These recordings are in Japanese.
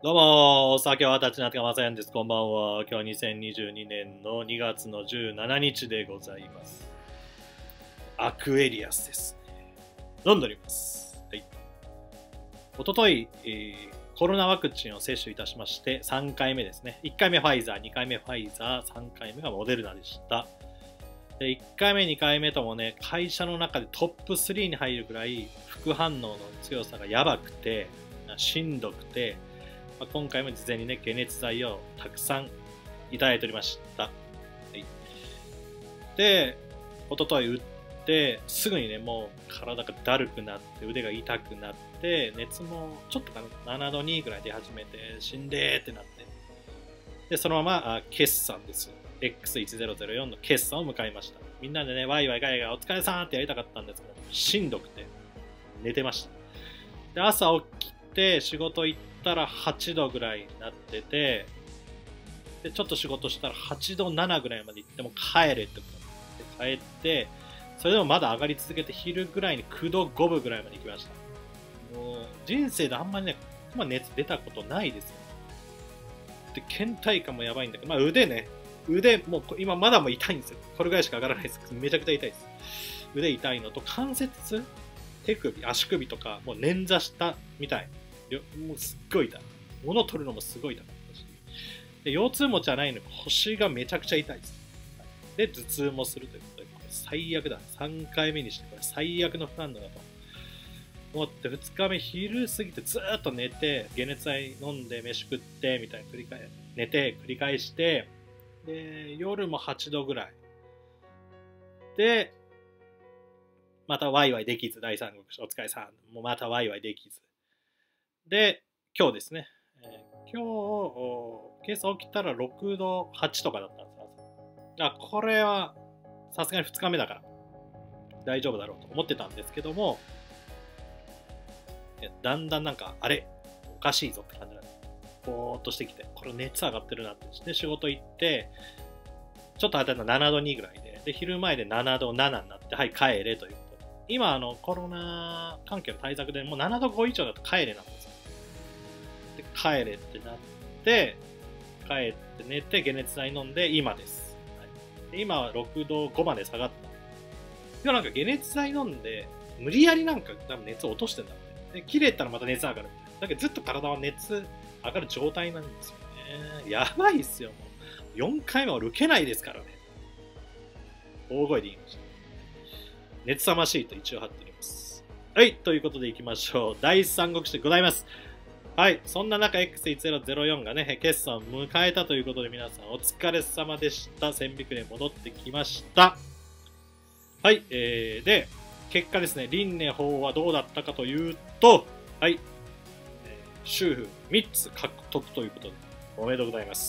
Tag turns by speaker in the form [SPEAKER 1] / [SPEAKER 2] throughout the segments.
[SPEAKER 1] どうも、お酒は立ちなってませんです。こんばんは。今日は2022年の2月の17日でございます。アクエリアスですね。飲んでおります。はい。おととい、コロナワクチンを接種いたしまして、3回目ですね。1回目ファイザー、2回目ファイザー、3回目がモデルナでした。で1回目、2回目ともね、会社の中でトップ3に入るくらい副反応の強さがやばくて、しんどくて、今回も事前にね、解熱剤をたくさんいただいておりました。はい、で、おととい打って、すぐにね、もう体がだるくなって、腕が痛くなって、熱もちょっとかな、7度2ぐらい出始めて、死んでーってなって、で、そのまま決算です。X1004 の決算を迎えました。みんなでね、ワイワイガイガイお疲れさんってやりたかったんですけど、しんどくて、寝てました。で、朝起きて、仕事行ったら8度ぐらいになってて、でちょっと仕事したら8度7ぐらいまで行っても帰れってことで帰って、それでもまだ上がり続けて昼ぐらいに9度5分ぐらいまで行きました。もう人生であんまりね、熱出たことないですよ。で、倦怠感もやばいんだけど、腕ね、腕もう今まだも痛いんですよ。これぐらいしか上がらないです。めちゃくちゃ痛いです。腕痛いのと関節、手首、足首とかもう捻挫したみたい。もうすっごい痛い。物取るのもすごい痛かったし。で、腰痛持ちはないのに腰がめちゃくちゃ痛いです。で、頭痛もするということで、これ最悪だ。3回目にしてこれ最悪の不反応だと思って、2日目昼過ぎてずーっと寝て、解熱剤飲んで飯食ってみたいな寝て繰り返して、で、夜も8度ぐらい。で、またワイワイできず、第三国お疲れさん。もうまたワイワイできず。で、今日ですね。今日、今朝起きたら6度8とかだったんですよ。これは、さすがに2日目だから、大丈夫だろうと思ってたんですけども、だんだんなんか、あれおかしいぞって感じなんです。ぼーっとしてきて、これ熱上がってるなって。で、仕事行って、ちょっと当たった7度2ぐらいで、昼前で7度7になって、はい、帰れということで。今、コロナ関係の対策でもう7度5以上だと帰れなんですよ。で、帰れってなって、帰って寝て、解熱剤飲んで、今です。はい、で今は6度5まで下がった。今なんか解熱剤飲んで、無理やりなんか多分熱を落としてんだろうね。で、切れたらまた熱上がる。だけどずっと体は熱上がる状態なんですよね。やばいっすよ、もう。4回目は受けないですからね。大声で言いました。熱さましいと一応貼っております。はい、ということでいきましょう。第三国志でございます。はい、そんな中 X1004 がね、決算を迎えたということで皆さんお疲れ様でした。1000ビクレ戻ってきました。はい、で、結果ですね、輪廻法はどうだったかというと、はい、州府3つ獲得ということで、おめでとうございます。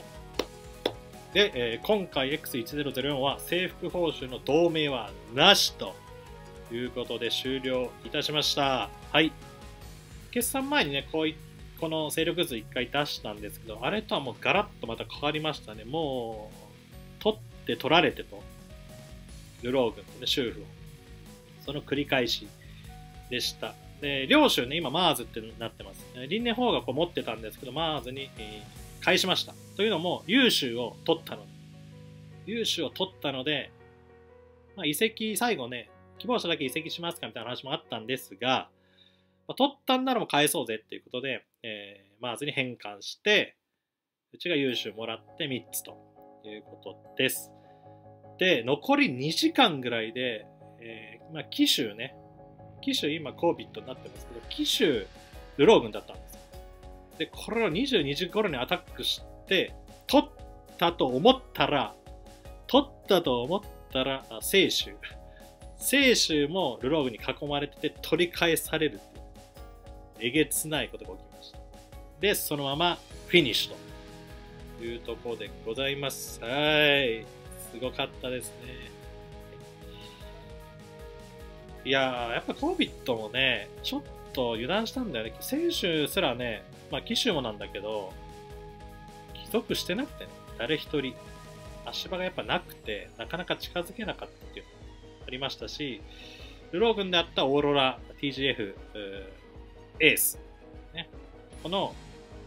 [SPEAKER 1] で、今回 X1004 は制服報酬の同盟はなしということで終了いたしました。はい。決算前にね、この勢力図1回出したんですけど、あれとはもうガラッとまた変わりましたね。もう、取って取られてと。ルロー軍とね、州府を。その繰り返しでした。で、両州ね、今、マーズってなってます。輪廻法がこう持ってたんですけど、マーズに、返しました。というのも、優秀を取ったので。優秀を取ったので、移籍、最後ね、希望者だけ移籍しますかみたいな話もあったんですが、取ったんならもう返そうぜっていうことで、マーズに変換して、うちが優秀もらって3つということです。で、残り2時間ぐらいで、紀州ね、紀州今コービットになってますけど、紀州ルロー軍だったんですよ。で、これを22時頃にアタックして、取ったと思ったら、清州。清州もルロー軍に囲まれてて取り返されるっていう。えげつないことが起きました。で、そのままフィニッシュというところでございます。はい。すごかったですね。いやー、やっぱコービットもね、ちょっと油断したんだよね。選手すらね、騎手もなんだけど、帰属してなくてね、誰一人、足場がやっぱなくて、なかなか近づけなかったっていうのがありましたし、ルロー軍であったオーロラ、TGF、エース、ね、この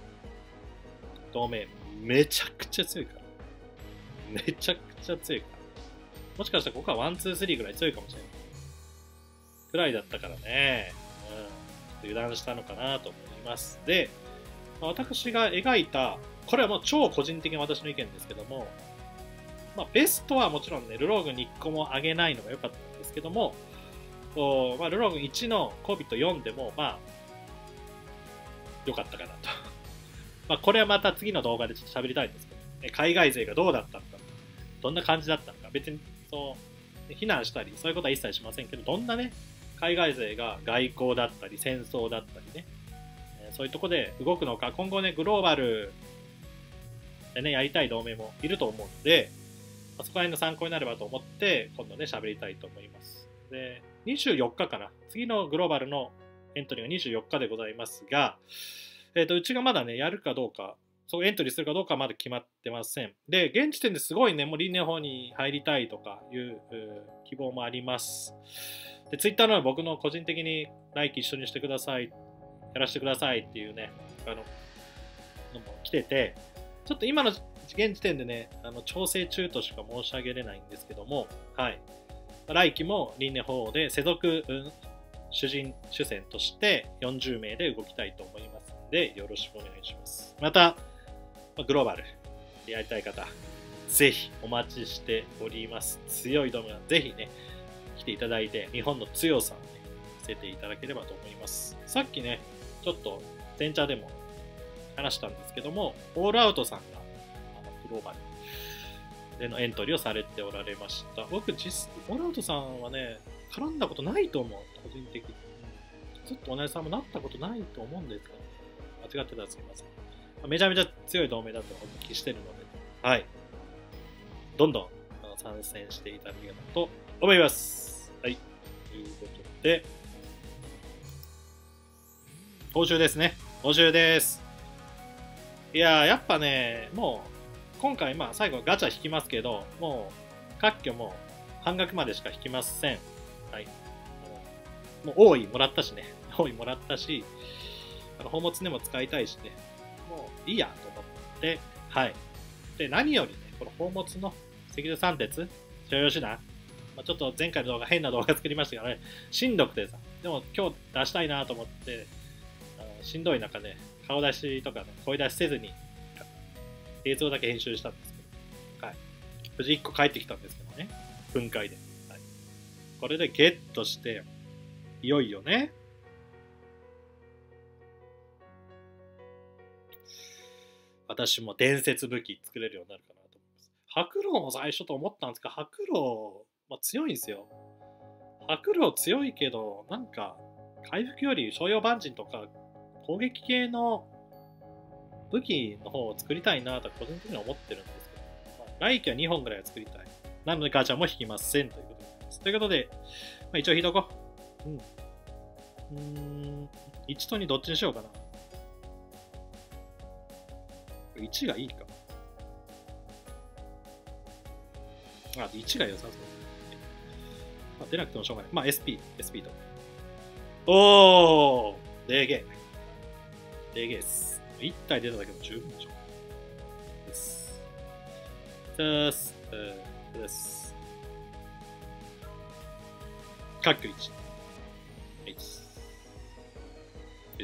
[SPEAKER 1] 同盟めちゃくちゃ強いから。めちゃくちゃ強いから。もしかしたらここは1、2、3ぐらい強いかもしれない。くらいだったからね。油断したのかなと思います。で、私が描いた、これはもう超個人的な私の意見ですけども、ベストはもちろんね、ルローグンに1個も上げないのが良かったんですけども、ルローグン1のコビット4でも、良かったかなと。これはまた次の動画でちょっと喋りたいんですけど、ね、海外勢がどうだったのか、どんな感じだったのか、別に非難したり、そういうことは一切しませんけど、どんなね、海外勢が外交だったり、戦争だったりね、そういうとこで動くのか、今後ね、グローバルでね、やりたい同盟もいると思うので、そこら辺の参考になればと思って、今度ね、喋りたいと思います。で、24日かな。次のグローバルのエントリーが24日でございますが、うちがまだね、やるかどうか、そうエントリーするかどうかはまだ決まってません。で、現時点ですごいね、もう輪廻法に入りたいとかいう希望もあります。で、ツイッターの僕の個人的に来期一緒にしてください、やらせてくださいっていうね、のも来てて、ちょっと今の現時点でね、調整中としか申し上げれないんですけども、はい。来期も輪廻法で世俗、主戦として40名で動きたいと思いますので、よろしくお願いします。また、グローバルやりたい方、ぜひお待ちしております。強いドムはぜひね、来ていただいて、日本の強さをね、見せていただければと思います。さっきね、ちょっと前茶でも話したんですけども、オールアウトさんがグローバルでのエントリーをされておられました。僕、オールアウトさんはね、絡んだことないと思う、個人的に。ずっとお姉さんもなったことないと思うんですが、間違ってたらすみません。めちゃめちゃ強い同盟だとお聞きしてるので、はい。どんどん参戦していただければと思います。はい。ということで、報酬ですね。報酬です。いやー、やっぱね、もう、今回、最後ガチャ引きますけど、もう、各挙も半額までしか引きません。はい。もう、多いもらったしね。多いもらったし、宝物でも使いたいしね。もう、いいやと思って、はい。で、何よりね、この宝物の赤竜三鉄、所有手段、ちょっと前回の動画、変な動画作りましたからね、しんどくてさ、でも今日出したいなと思って、しんどい中ね、顔出しとかね、声出しせずに、映像だけ編集したんですけど、はい。無事1個帰ってきたんですけどね、分解で。はい、これでゲットして、いよいよね、私も伝説武器作れるようになるかなと思います。白狼も最初と思ったんですが、白狼、強いんですよ。白狼強いけど、なんか、回復より商用万人とか、攻撃系の武器の方を作りたいなと個人的には思ってるんですけど、来期は2本ぐらいは作りたい。なのでガチャも引きませんということになります。ということで、一応引いとこう。1と2どっちにしようかな。1がいいか。1が良さそう。出なくてもしょうがない。SP と。おー、レゲです。1体出ただけでも十分でしょ。です。です。カック1。です。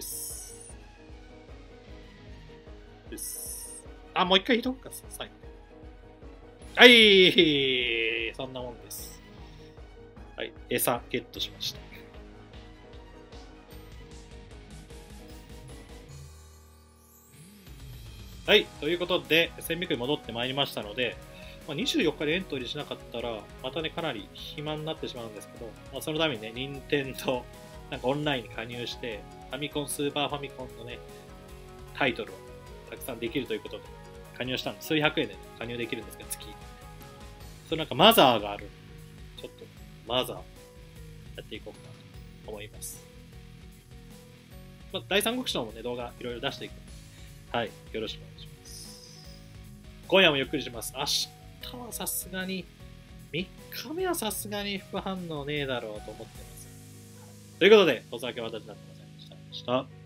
[SPEAKER 1] もう一回引いとくか、最後。はい、そんなもんです。はい、餌ゲットしました。はい、ということで、1000ビクに戻ってまいりましたので、24日でエントリーしなかったら、またね、かなり暇になってしまうんですけど、そのためにね、任天堂なんかオンラインに加入して、ファミコン、スーパーファミコンのね、タイトルをたくさんできるということで、加入したんで、数百円で、ね、加入できるんですけど、月。それなんかマザーがある。ちょっと、マザー、やっていこうかなと思います。第三国志のもね、動画いろいろ出していくので、はい、よろしくお願いします。今夜もゆっくりします。明日はさすがに、3日目はさすがに副反応ねえだろうと思ってます。ということで、お酒は私になってませんでした。